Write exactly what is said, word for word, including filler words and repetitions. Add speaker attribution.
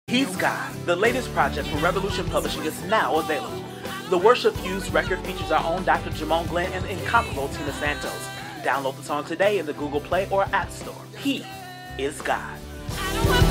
Speaker 1: He's God. The latest project from Revolution Publishing is now available. The Worship Fused record features our own Doctor Jamon Glenn and the incomparable Tina Santos. Download the song today in the Google Play or App Store. He is God.